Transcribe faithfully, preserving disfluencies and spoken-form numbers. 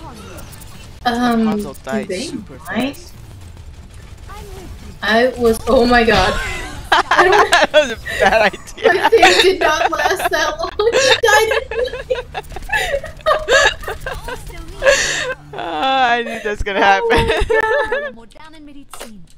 Um, Hanzo died they super might? fast. I was. Oh my god. I don't. That was a bad idea. My thing did not last that long. He died anyway. Oh, I knew that's gonna happen. Oh my god. modernen Medizin.